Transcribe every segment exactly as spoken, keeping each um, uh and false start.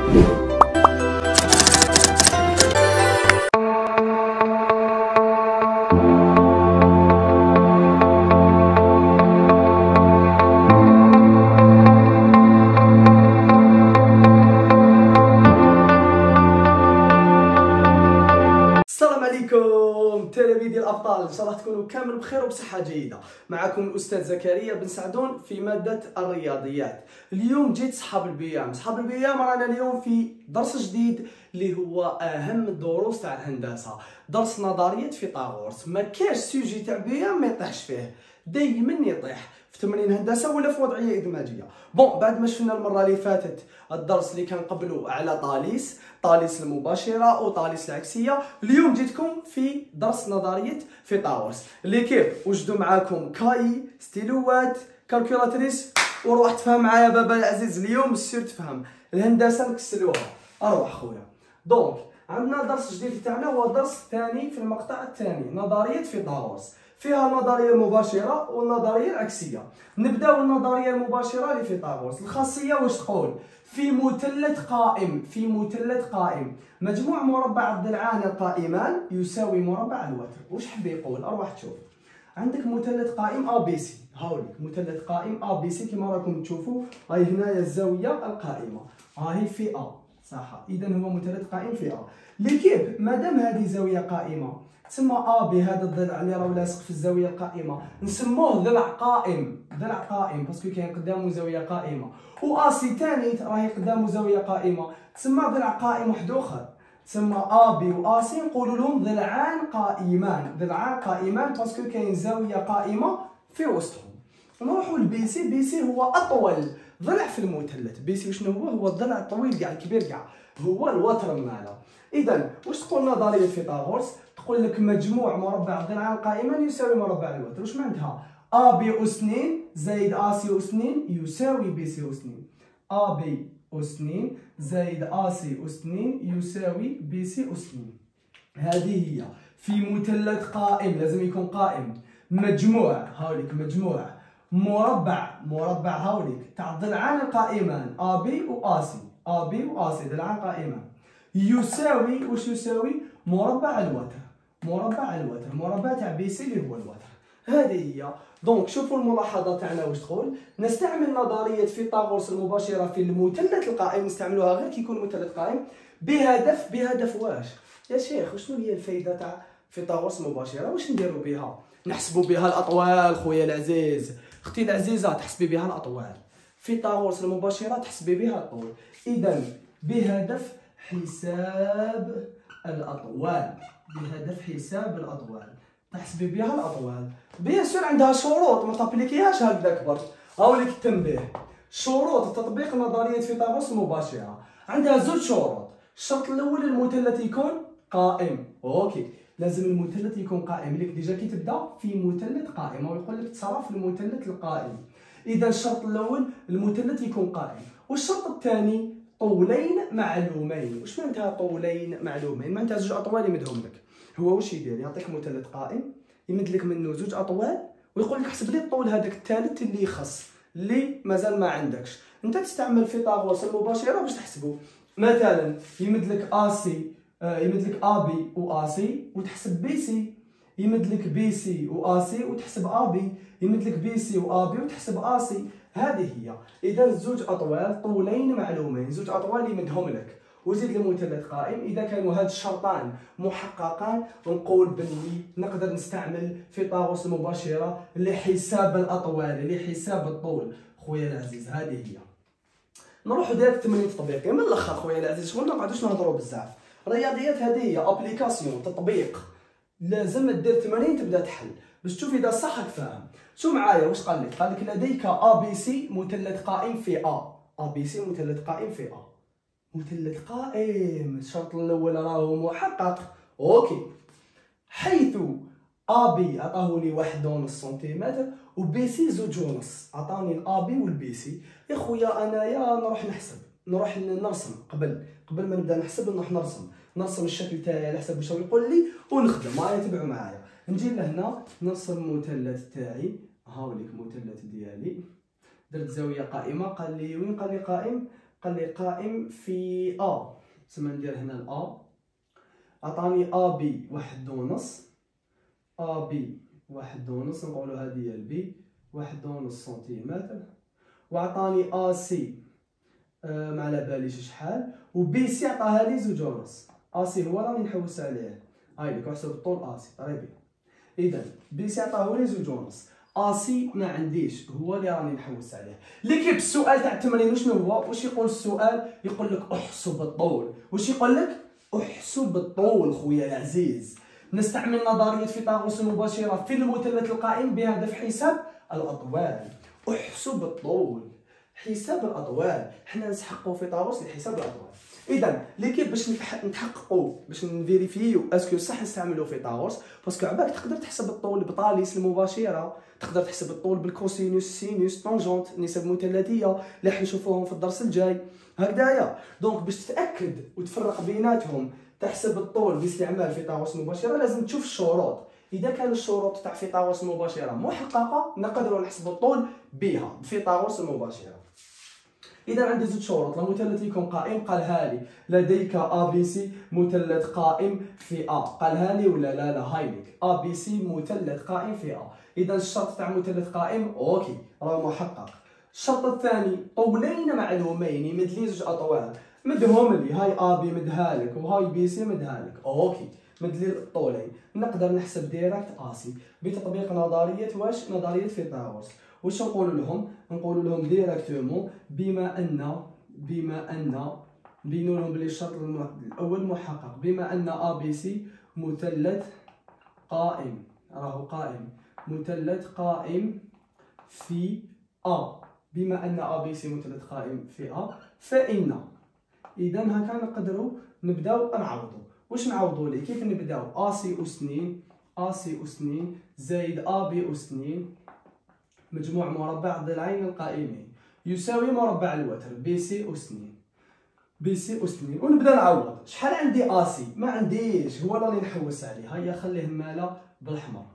تلاميذ ديال الابطال، ان شاء الله تكونوا كامل بخير وبصحه جيده. معكم الاستاذ زكريا بن سعدون في ماده الرياضيات. اليوم جيت صحاب البيام. صحاب البيام رانا اليوم في درس جديد اللي هو اهم الدروس تاع الهندسه، درس نظريات فيثاغورس. ما كاش سوجي تاع بيام ما يطيحش فيه، دايما يطيح في تمرين هندسه ولا في وضعيه ادماجيه. بون بعد ما شفنا المره اللي فاتت الدرس اللي كان قبله على طاليس طاليس المباشره وطاليس العكسيه، اليوم جيتكم في درس نظريه فيثاغورس اللي كيف وجدوا معاكم كاي، ستيلوات، كالكولاتريس، وروح تفهم معايا بابا العزيز. اليوم سير تفهم الهندسه نكسلوها. اروح خويا. دونك عندنا درس جديد تاعنا هو درس ثاني في المقطع الثاني، نظريه فيثاغورس. فيها النظريه المباشره والنظريه العكسيه. نبداو النظريه المباشره لفيثاغورس. الخاصيه واش تقول؟ في مثلث قائم في مثلث قائم مجموع مربع الضلعان القائمان يساوي مربع الوتر. واش حب يقول؟ اروح تشوف. عندك مثلث قائم ا بي سي، هاوليك مثلث قائم ا بي سي كما راكم تشوفوا. هاي هنايا الزاويه القائمه، هاهي في ا صح. اذا هو مثلث قائم في ا اللي كيف مادام هذه زاويه قائمه تسمى ا بهذا الضلع اللي راه لاصق في الزاويه القائمه نسموه ضلع قائم. ضلع قائم باسكو كاين قدامه زاويه قائمه، و ا سي ثاني راهي قدامه زاويه قائمه تسمى ضلع قائم واحد اخر تسمى ا بي و ا سي نقولوا لهم ضلعان قائمان. ضلعان قائمان باسكو كاين زاويه قائمه في وسطهم. نروحوا لبي سي. بي سي هو اطول ضلع في المثلث. بي سي شنو هو؟ هو الضلع الطويل كاع الكبير كاع، هو الوتر ماله. اذا واش تقول نظريه فيثاغورس؟ تقول لك مجموع مربع الضلعان القائمان يساوي مربع الوتر. واش معناتها؟ ا بي اس اثنين زائد ا سي اس اثنين يساوي بي سي اس اثنين. ا بي اس اثنين زائد ا سي اس اثنين يساوي بي سي اس اثنين. هذه هي في مثلث قائم، لازم يكون قائم. مجموع هاوليك مجموع مربع مربع هاوليك تاع الضلعان القائمان ا بي و ا سي. ا بي و ا سي ضلعان قائمان يساوي واش يساوي؟ مربع الوتر. مربع الوتر مربع تاع بي سي اللي هو الوتر. هذه هي. دونك شوفوا الملاحظه تاعنا واش تقول. نستعمل نظريه فيثاغورس المباشره في المثلث القائم، نستعملوها غير كي يكون مثلث قائم بهدف بهدف واش يا شيخ؟ وشنو هي الفائده تاع فيثاغورس المباشره؟ واش نديروا بها؟ نحسبوا بها الاطوال. خويا العزيز اختي العزيزه تحسبي بها الاطوال. فيثاغورس المباشره تحسبي بها الطول. اذا بهدف حساب الاطوال، بهدف حساب الاطوال تحسبي بها الاطوال. بيان سور عندها شروط ما تابليكيهاش هكذاك برك. هاوليك التنبيه. شروط تطبيق نظريه فيثاغورس المباشره عندها زوج شروط. الشرط الاول المثلث يكون قائم. اوكي لازم المثلث يكون قائم. لك ديجا كي تبدا في مثلث قائم ويقول لك تصرف في المثلث القائم. اذا الشرط الاول المثلث يكون قائم. والشرط الثاني طولين معلومين. واش معناتها طولين معلومين؟ معناتها زوج اطوال يمدهم لك. هو واش يدير؟ يعطيك مثلث قائم يمد لك منه زوج اطوال ويقول لك حسب لي الطول هذاك الثالث اللي يخص اللي مازال ما عندكش. انت تستعمل فيثاغورس المباشره باش تحسبه. مثلا يمد لك ا سي آه يمد لك ا بي و ا سي وتحسب بي سي. يمد لك بي سي و ا سي وتحسب ا بي. يمد لك بي سي و ا بي وتحسب ا سي. هذه هي. اذا زوج اطوال طولين معلومين، زوج اطوال يمدهم لك وزيد المثلث قائم. اذا كانوا هاد الشرطان محققان نقول باللي نقدر نستعمل فيثاغورس المباشره لحساب الاطوال لحساب الطول. خويا العزيز هذه هي. نروحوا ديريكت التمرين التطبيقي من الاخر. خويا العزيز شغل ما نقعدوش نهضروا بزاف. رياضيات هذه هي ابليكاسيون تطبيق. لازم دير تمارين تبدا تحل باش تشوف اذا صح راك فاهم. شو معايا واش قال لك؟ قال لك لديك ا بي سي مثلث قائم في ا. ا بي سي مثلث قائم في ا. مثلث قائم الشرط الاول راهو محقق. اوكي حيث ا بي عطاه لي واحد ونص سنتيمتر و بي سي زوج ونص. عطاني الا بي والبي سي. يا خويا انايا نروح نحسب نروح نرسم قبل قبل ما نبدا نحسب نروح نرسم نرسم الشكل تاعي على حسب واش يقول لي ونخدم. معايا تبعوا معايا. نجي لهنا نرسم المثلث تاعي. هاوليك المثلث ديالي درت زاويه قائمه. قال لي وين؟ قال لي قائم. قال لي قائم في ا، تسمى ندير هنا الأ، عطاني ا بي واحد ونص، ا بي واحد ونص، نقولو هادي هي البي واحد ونص سنتيمتر، وعطاني ا سي أه ما على باليش شحال، و بي سي عطاها لي زوج ونص، ا سي هو راني نحوس عليه، هاي لك احسب الطول ا سي طريبي. اذا بي سي عطاه لي زوج ونص، ا سي ما عنديش هو اللي راني نحوس عليه. اللي كيف السؤال تاع التمرين شنو هو؟ واش يقول السؤال؟ يقول لك احسب الطول. واش يقول لك؟ احسب الطول خويا العزيز. نستعمل نظريه فيثاغورس المباشره في المثلث القائم بهدف حساب الاطوال. احسب الطول، حساب الاطوال، حنا نسحقوا فيثاغورس لحساب الاطوال. اذا ليكيب باش نتحققوا باش نفيريفيو اسكو صح نستعملوا فيثاغورس، باسكو عباك تقدر تحسب الطول بطاليس المباشره، تقدر تحسب الطول بالكوسينوس سينوس طونجونت نسب مثلثيه اللي راح نشوفوهم في الدرس الجاي هكذايا. دونك باش تتاكد وتفرق بيناتهم تحسب الطول باستعمال فيثاغورس المباشره لازم تشوف الشروط. اذا كان الشروط تاع فيثاغورس المباشره محققه نقدروا نحسبوا الطول بها بفيثاغورس المباشره. اذا عندي زوج شروط، المثلث يكون قائم قالها لي لديك ا بي سي مثلث قائم في ا، قالها لي ولا لا؟ لا هاي لك ا بي سي مثلث قائم في ا. اذا الشرط تاع مثلث قائم اوكي راه محقق. الشرط الثاني طولين معلومين مدلين زوج اطوال، مدهم لي هاي ا بي مدها لك وهاي بي سي مدها لك اوكي مدلي الطولين، نقدر نحسب ديريكت ا سي بتطبيق نظريه واش؟ نظريه فيثاغورس. واش نقول لهم؟ نقول لهم ديريكتومون بما ان بما ان نبينوا لهم بلي الشرط الاول محقق، بما ان ا بي سي مثلث قائم، راهو قائم مثلث قائم في ا، بما ان ا بي سي مثلث قائم في ا فان، اذا هكا نقدروا نبداو نعوضوا. واش نعوضوا ليه؟ كيف نبداو؟ ا سي اس اثنين ا سي اس اثنين زائد ا بي اس اثنين مجموع مربع الضلعين القائمين يساوي مربع الوتر بي سي اس اثنين، بي سي اس اثنين، ونبدا نعوض. شحال عندي ا سي؟ ما عنديش، هو راني نحوس عليه، هيا خليه مالا بالحمر.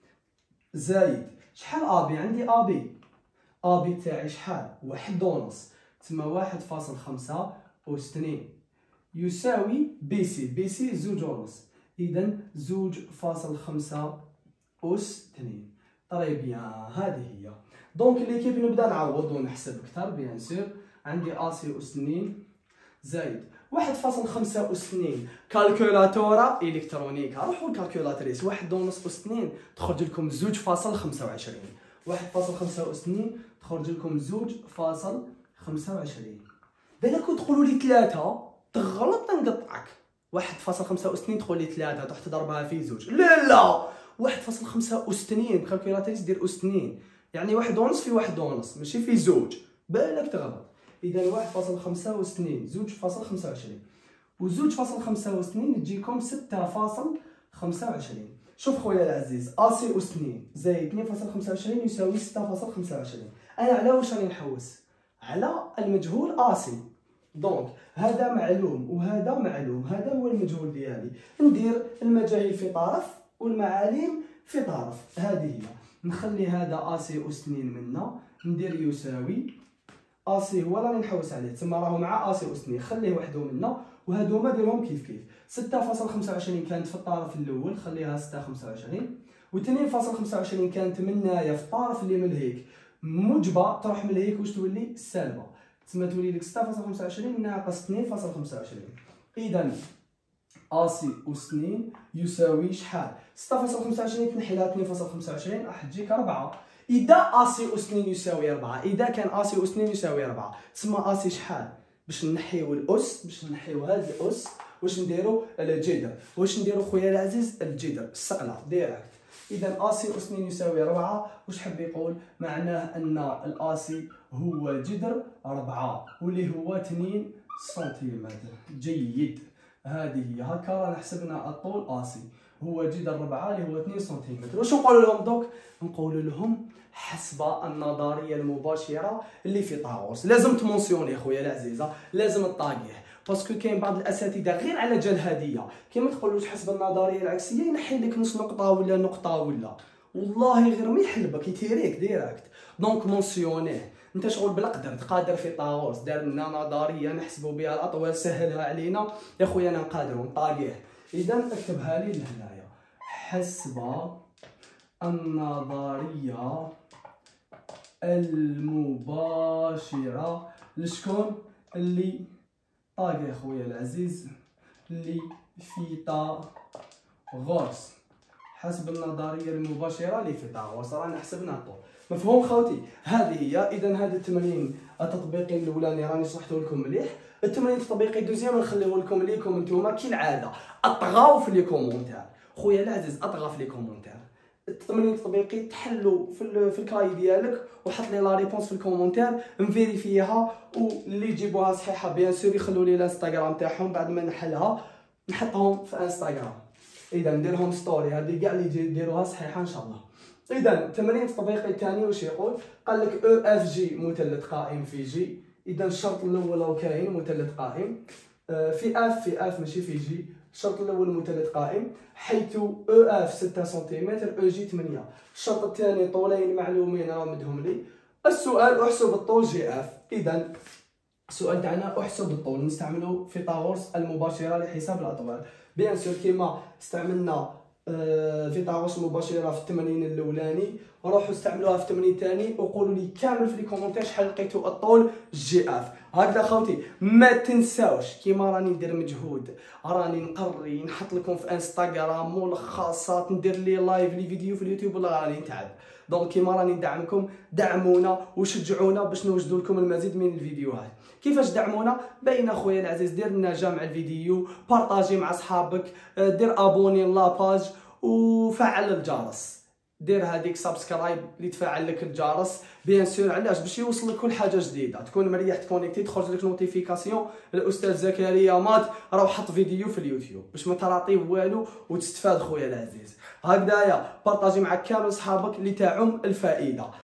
زايد شحال ا بي؟ عندي ا بي، ا بي تاعي شحال؟ واحد ونص، تسمى واحد فاصل خمسة اس اثنين يساوي بي سي، بي سي زوج ونص، اذا زوج فاصل خمسة اس اثنين. طري بيان هذه هي. دونك اللي كيف نبدا نعوض ونحسب اكثر بيان سور. عندي ا سي اس اثنين زايد واحد فاصل خمسة اس اثنين، كالكولاتورا الكترونيكا، روحوا الكالكولاتريس، واحد ونص اس اثنين تخرج لكم زوج فاصل خمسة وعشرين، واحد فاصل خمسة اس اثنين تخرج لكم زوج فاصل خمسة وعشرين. بالك تقولوا لي ثلاثة تغلط نقطعك، واحد فاصل خمسة اس اثنين تقول لي ثلاثة تروح تضربها في زوج، لا لا واحد فاصل خمسة اس اثنين بكالكولاتريس دير اس اثنين، يعني واحد ونص في واحد ونص ماشي في زوج، بالك تغلط. اذا واحد فاصل خمسة اس اثنين زوج فاصل خمسة وعشرين، و زوج فاصل خمسة اس اثنين تجيكم ستة فاصل خمسة وعشرين. شوف خويا العزيز ا سي اس اثنين زائد اثنين فاصل خمسة وعشرين يساوي ستة فاصل خمسة وعشرين. انا على واش راني نحوس؟ على المجهول ا سي. دونك هذا معلوم وهذا معلوم، هذا هو المجهول ديالي، ندير المجاهيل في طرف والمعالم في طرف، هذه هي. نخلي هذا ا سي اس اثنين منا ندير يساوي ا سي هو راني نحوس عليه تما راهو مع ا سي اس اثنين، خليه وحده منا وهذوما ديرهم كيف كيف. ستة فاصل خمسة وعشرين كانت في الطرف الاول خليها ستة فاصل خمسة وعشرين، و اثنين فاصل خمسة وعشرين كانت منايا في الطرف اللي من هيك موجبه تروح من هيك واش تولي سالبه، تسمى تولي لك ستة فاصل خمسة وعشرين ناقص اثنين فاصل خمسة وعشرين. اذا ا سي اس اثنين يساوي شحال؟ ستة فاصل خمسة وعشرين تنحي لها اثنين فاصل خمسة وعشرين راح تجيك أربعة. اذا ا سي اس اثنين يساوي أربعة، اذا كان ا سي اس اثنين يساوي أربعة تسمى ا سي شحال؟ باش نحيو الاس، باش نحيو هذا الاس واش نديرو؟ الجذر. واش نديرو خويا العزيز؟ الجذر السقله ديريكت. اذا ا سي اس اثنين يساوي أربعة، واش حب يقول؟ معناه ان الاسي هو جذر أربعة واللي هو اثنين سنتيمتر. جيد، هذه هي. هكا رانا حسبنا الطول اسي هو جذر أربعة اللي هو اثنين سنتيمتر. واش نقول لهم دوك؟ نقول لهم حسب النظريه المباشره اللي في فيثاغورس. لازم تمونسيوني خويا العزيزه، لازم تطاقيه، باسكو كاين بعض الاساتذه غير على جال هديه كيما تقولوش حسب النظريه العكسيه ينحي لك نص نقطه ولا نقطه ولا، والله غير ما يحلبك يتيريك ديريكت. دونك مونسيونيه. انت شغل بلا قدرت قادر فيثاغورس دار لنا نظريه نحسبوا بها الاطوال سهلها علينا يا خويا انا نقادروا نطاقيه. اذا اكتبها لي لهنايا، حسب النظريه المباشره لشكون؟ اللي طاقي خويا العزيز اللي فيثاغورس. حسب النظريه المباشره لفيثاغورس رانا حسبنا الطول. مفهوم خوتي؟ هذه هي. اذا هذا التمرين التطبيقي الاولاني راني شرحته لكم مليح. التمرين التطبيقي دوزيام نخليه لكم ليكم نتوما كالعاده اطغاو في لي كومونتير. خويا العزيز اطغى في لي كومونتير. التمرين التطبيقي تحلو في في الكاي ديالك وحط لي لا ريبونس في الكومونتير نفيريفيها، واللي يجيبوها صحيحه بيان سور يخلوا لي الانستغرام تاعهم بعد ما نحلها نحطهم في انستغرام. اذا نديرهم ستوري هذه كاع اللي يديروها صحيحه ان شاء الله. اذا التمرين التطبيقي الثاني واش يقول؟ قال لك او اف جي مثلث قائم في جي. اذا الشرط الاول راه كاين مثلث قائم في اف في اف ماشي في جي. الشرط الاول مثلث قائم حيث او اف ستة سنتيمتر او جي ثمانية. الشرط الثاني طولين معلومين راه مدهم لي. السؤال احسب الطول جي اف. اذا السؤال تاعنا احسب الطول، نستعملوا فيثاغورس المباشره لحساب الاطوال. بيان سور كيما استعملنا فيثاغورس المباشره في التمرين الاولاني روحوا استعملوها في التمرين الثاني وقولوا لي كامل في لي كومونتير شحال لقيتوا الطول جي اف. هكذا خوتي ما تنساوش كيما راني ندير مجهود راني نقري نحط لكم في انستغرام ملخصات ندير لي لايف لي فيديو في اليوتيوب ولا راني نتعب. دونك كيما راني ندعمكم دعمونا وشجعونا باش نوجدوا لكم المزيد من الفيديوهات. كيفاش دعمونا؟ باين اخويا العزيز دير لنا جامع الفيديو، بارطاجي مع صحابك، دير ابوني لاباج وفعل الجرس. دير هذيك سبسكرايب اللي تفعل لك الجرس بيان سور. علاش؟ باش يوصل لك كل حاجه جديده، تكون مريح تكونيكتي تخرج لك نوتيفيكاسيون الاستاذ زكريا مات راه حط فيديو في اليوتيوب باش ما تراطي والو وتستفاد خويا العزيز. هكذايا بارطاجي مع كامل صحابك اللي تعم الفائده.